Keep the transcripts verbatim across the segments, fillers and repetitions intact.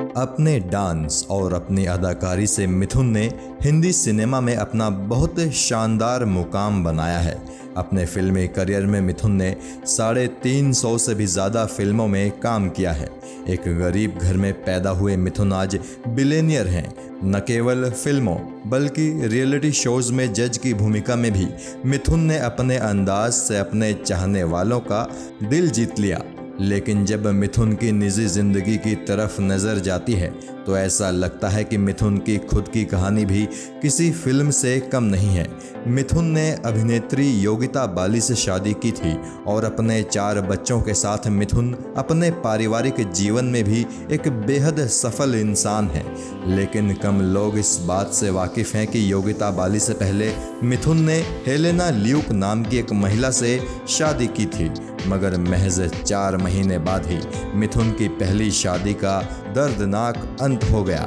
अपने डांस और अपनी अदाकारी से मिथुन ने हिंदी सिनेमा में अपना बहुत शानदार मुकाम बनाया है। अपने फिल्मी करियर में मिथुन ने साढ़े तीन सौ से भी ज़्यादा फिल्मों में काम किया है। एक गरीब घर में पैदा हुए मिथुन आज बिलियनियर हैं। न केवल फिल्मों बल्कि रियलिटी शोज़ में जज की भूमिका में भी मिथुन ने अपने अंदाज से अपने चाहने वालों का दिल जीत लिया। लेकिन जब मिथुन की निजी ज़िंदगी की तरफ नज़र जाती है तो ऐसा लगता है कि मिथुन की खुद की कहानी भी किसी फिल्म से कम नहीं है। मिथुन ने अभिनेत्री योगिता बाली से शादी की थी और अपने चार बच्चों के साथ मिथुन अपने पारिवारिक जीवन में भी एक बेहद सफल इंसान है। लेकिन कम लोग इस बात से वाकिफ़ हैं कि योगिता बाली से पहले मिथुन ने हेलेना ल्यूक नाम की एक महिला से शादी की थी, मगर महज चार महीने बाद ही मिथुन की पहली शादी का दर्दनाक अंत हो गया।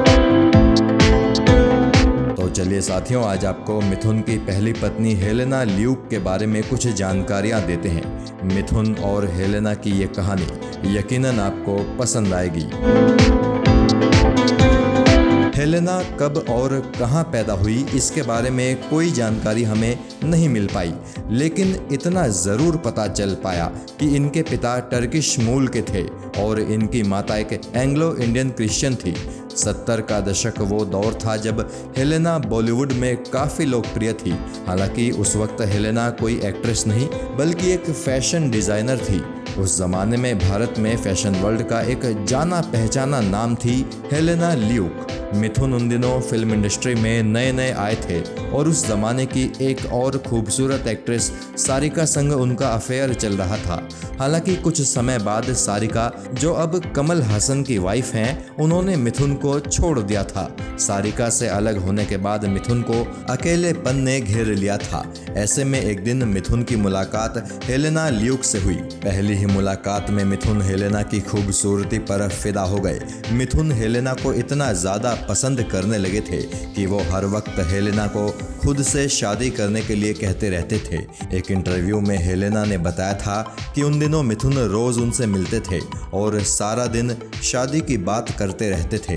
तो चलिए साथियों, आज आपको मिथुन की पहली पत्नी हेलेना ल्यूक के बारे में कुछ जानकारियां देते हैं। मिथुन और हेलेना की ये कहानी यकीनन आपको पसंद आएगी। हेलेना कब और कहां पैदा हुई इसके बारे में कोई जानकारी हमें नहीं मिल पाई, लेकिन इतना ज़रूर पता चल पाया कि इनके पिता टर्किश मूल के थे और इनकी माता एक एंग्लो इंडियन क्रिश्चियन थी। सत्तर का दशक वो दौर था जब हेलेना बॉलीवुड में काफ़ी लोकप्रिय थी। हालांकि उस वक्त हेलेना कोई एक्ट्रेस नहीं बल्कि एक फैशन डिज़ाइनर थी। उस ज़माने में भारत में फैशन वर्ल्ड का एक जाना पहचाना नाम थी हेलेना ल्यूक। मिथुन उन दिनों फिल्म इंडस्ट्री में नए नए आए थे और उस ज़माने की एक और खूबसूरत एक्ट्रेस सारिका संग उनका अफेयर चल रहा था। हालांकि कुछ समय बाद सारिका, जो अब कमल हासन की वाइफ हैं, उन्होंने मिथुन को छोड़ दिया था। सारिका से अलग होने के बाद मिथुन को अकेलेपन ने घेर लिया था। ऐसे में एक दिन मिथुन की मुलाकात हेलेना ल्यूक से हुई। पहली ही मुलाकात में मिथुन हेलेना की खूबसूरती पर फिदा हो गए। मिथुन हेलेना को इतना ज़्यादा पसंद करने लगे थे कि वो हर वक्त हेलेना को खुद से शादी करने के लिए कहते रहते थे। एक इंटरव्यू में हेलेना ने बताया था कि उन दिनों मिथुन रोज उनसे मिलते थे और सारा दिन शादी की बात करते रहते थे।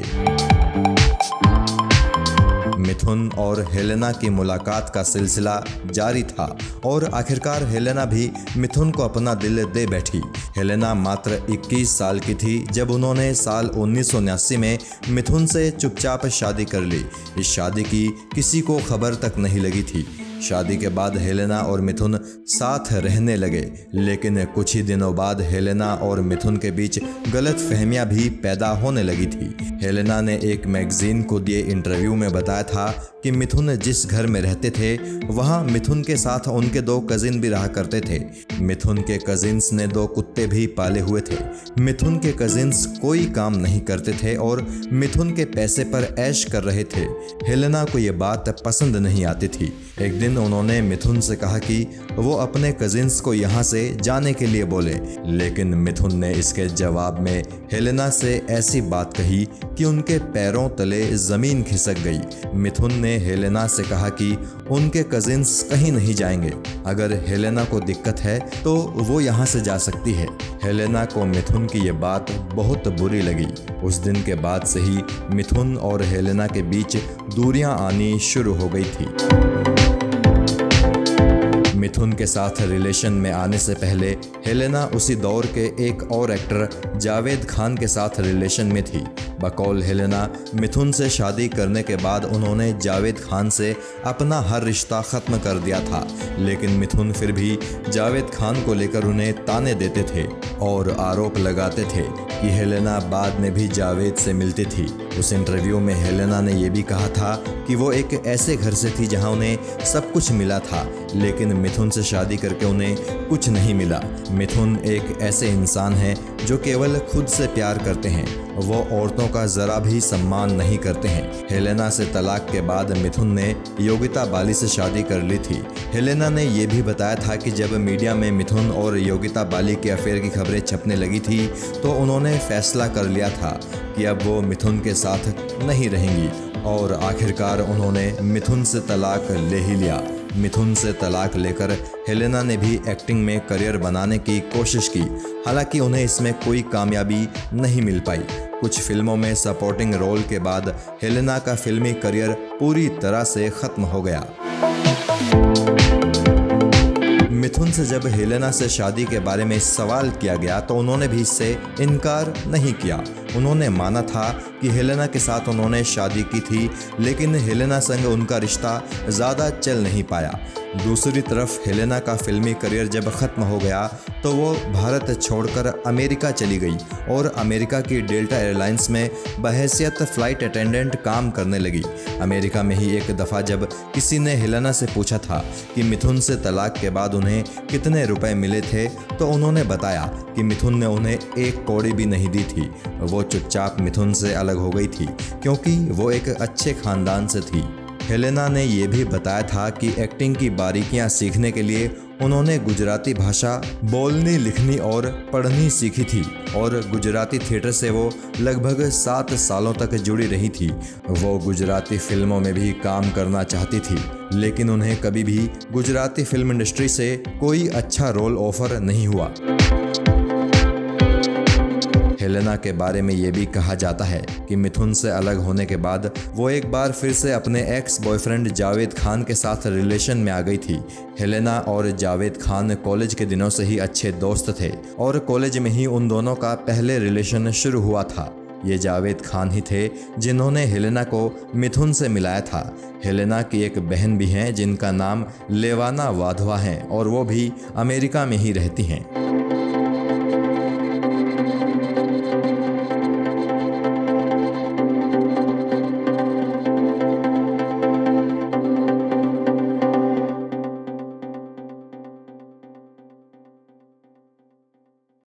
मिथुन और हेलेना की मुलाकात का सिलसिला जारी था और आखिरकार हेलेना भी मिथुन को अपना दिल दे बैठी। हेलेना मात्र इक्कीस साल की थी जब उन्होंने साल उन्नीस सौ उन्यासी में मिथुन से चुपचाप शादी कर ली। इस शादी की किसी को खबर तक नहीं लगी थी। शादी के बाद हेलेना और मिथुन साथ रहने लगे, लेकिन कुछ ही दिनों बाद हेलेना और मिथुन के बीच गलत फहमियां भी पैदा होने लगी थी। हेलेना ने एक मैगजीन को दिए इंटरव्यू में बताया था कि मिथुन जिस घर में रहते थे वहां मिथुन के साथ उनके दो कजिन भी रहा करते थे। मिथुन के कजिन्स ने दो कुत्ते भी पाले हुए थे। मिथुन के कजिन्स कोई काम नहीं करते थे और मिथुन के पैसे पर ऐश कर रहे थे। हेलेना को ये बात पसंद नहीं आती थी। एक दिन उन्होंने मिथुन से कहा कि वो अपने कजिन्स को यहाँ से जाने के लिए बोले, लेकिन मिथुन ने इसके जवाब में हेलेना से ऐसी बात कही कि उनके पैरों तले ज़मीन खिसक गई। मिथुन ने हेलेना से कहा कि उनके कजिन्स कहीं नहीं जाएंगे। अगर हेलेना को दिक्कत है तो वो यहाँ से जा सकती है। हेलेना को मिथुन की ये बात बहुत बुरी लगी। उस दिन के बाद से ही मिथुन और हेलेना के बीच दूरियां आनी शुरू हो गई थी। मिथुन के साथ रिलेशन में आने से पहले हेलेना उसी दौर के एक और एक्टर जावेद खान के साथ रिलेशन में थी। बकौल हेलेना मिथुन से शादी करने के बाद उन्होंने जावेद खान से अपना हर रिश्ता ख़त्म कर दिया था, लेकिन मिथुन फिर भी जावेद खान को लेकर उन्हें ताने देते थे और आरोप लगाते थे कि हेलेना बाद में भी जावेद से मिलती थी। उस इंटरव्यू में हेलेना ने यह भी कहा था कि वो एक ऐसे घर से थी जहां उन्हें सब कुछ मिला था, लेकिन मिथुन से शादी करके उन्हें कुछ नहीं मिला। मिथुन एक ऐसे इंसान हैं जो केवल खुद से प्यार करते हैं, वो औरतों का ज़रा भी सम्मान नहीं करते हैं। हेलेना से तलाक के बाद मिथुन ने योगिता बाली से शादी कर ली थी। हेलेना ने यह भी बताया था कि जब मीडिया में मिथुन और योगिता बाली के अफेयर की खबरें छपने लगी थी तो उन्होंने फैसला कर लिया था कि अब वो मिथुन के साथ नहीं रहेंगी और आखिरकार उन्होंने मिथुन से तलाक ले ही लिया। मिथुन से तलाक लेकर हेलेना ने भी एक्टिंग में करियर बनाने की कोशिश की, हालांकि उन्हें इसमें कोई कामयाबी नहीं मिल पाई। कुछ फिल्मों में सपोर्टिंग रोल के बाद हेलेना का फिल्मी करियर पूरी तरह से खत्म हो गया। मिथुन से जब हेलेना से शादी के बारे में सवाल किया गया तो उन्होंने भी इससे इनकार नहीं किया। उन्होंने माना था कि हेलेना के साथ उन्होंने शादी की थी, लेकिन हेलेना संग उनका रिश्ता ज़्यादा चल नहीं पाया। दूसरी तरफ हेलेना का फिल्मी करियर जब ख़त्म हो गया तो वो भारत छोड़कर अमेरिका चली गई और अमेरिका की डेल्टा एयरलाइंस में बहैसियत फ़्लाइट अटेंडेंट काम करने लगी। अमेरिका में ही एक दफ़ा जब किसी ने हेलेना से पूछा था कि मिथुन से तलाक के बाद उन्हें कितने रुपए मिले थे, तो उन्होंने बताया कि मिथुन ने उन्हें एक कौड़ी भी नहीं दी थी। वो चुपचाप मिथुन से अलग हो गई थी क्योंकि वो एक अच्छे ख़ानदान से थी। हेलेना ने यह भी बताया था कि एक्टिंग की बारीकियां सीखने के लिए उन्होंने गुजराती भाषा बोलनी, लिखनी और पढ़नी सीखी थी और गुजराती थिएटर से वो लगभग सात सालों तक जुड़ी रही थी। वो गुजराती फिल्मों में भी काम करना चाहती थी, लेकिन उन्हें कभी भी गुजराती फिल्म इंडस्ट्री से कोई अच्छा रोल ऑफर नहीं हुआ। हेलेना के बारे में ये भी कहा जाता है कि मिथुन से अलग होने के बाद वो एक बार फिर से अपने एक्स बॉयफ्रेंड जावेद खान के साथ रिलेशन में आ गई थी। हेलेना और जावेद खान कॉलेज के दिनों से ही अच्छे दोस्त थे और कॉलेज में ही उन दोनों का पहले रिलेशन शुरू हुआ था। ये जावेद खान ही थे जिन्होंने हेलेना को मिथुन से मिलाया था। हेलेना की एक बहन भी हैं जिनका नाम लेवाना वाधवा है और वो भी अमेरिका में ही रहती हैं।